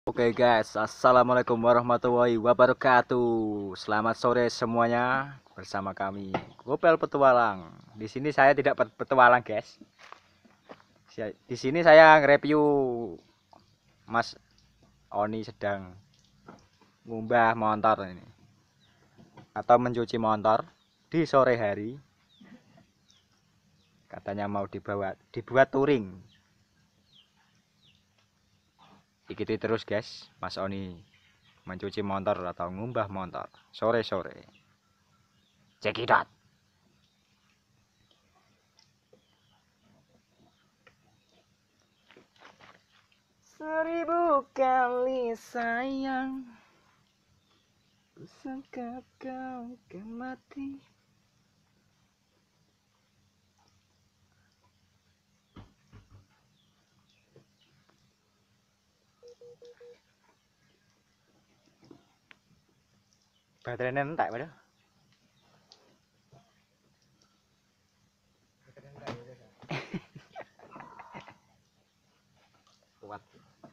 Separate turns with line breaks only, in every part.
Oke guys, assalamualaikum warahmatullahi wabarakatuh. Selamat sore semuanya, bersama kami Gopel Petualang. Di sini saya tidak petualang guys. Di sini saya nge-review Mas Oni sedang ngumbah motor ini atau mencuci motor di sore hari. Katanya mau dibuat touring. Ikuti terus guys, Mas Oni mencuci motor atau ngumbah motor sore-sore. Cekidot. Seribu kali sayang, kusangka kau akan mati. Baterainya entek padahal. Kuat.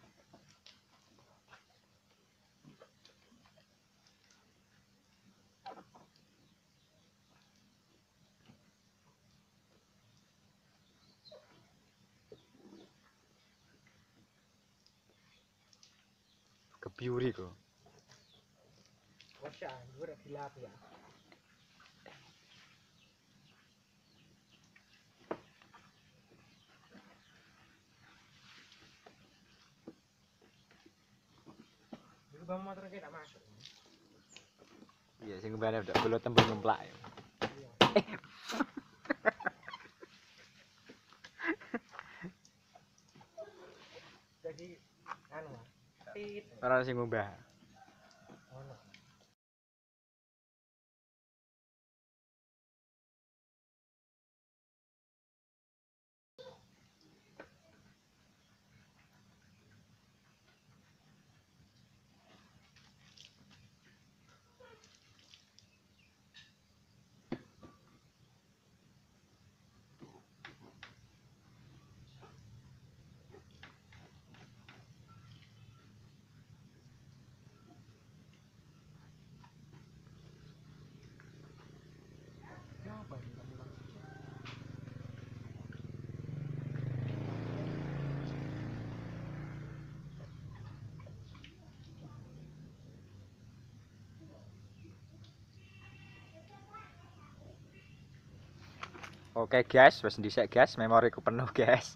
Kebiuri kok.
Wasya, gue dilap ya. Dulu bang motor kita tak masuk.
Iya, sing kembali udah belum tembus ngemplak. Ya.
Jadi, anu, tit.
Orang sing ngumbah.
Ono. Apa ini kamu maksudnya?
Oke guys, wis dhisik guys, memoriku penuh guys.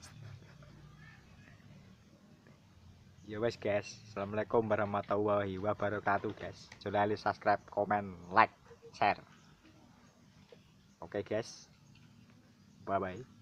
Ya wes guys, assalamualaikum warahmatullahi wabarakatuh guys. Jangan lupa subscribe, komen, like, share. Oke guys, bye bye.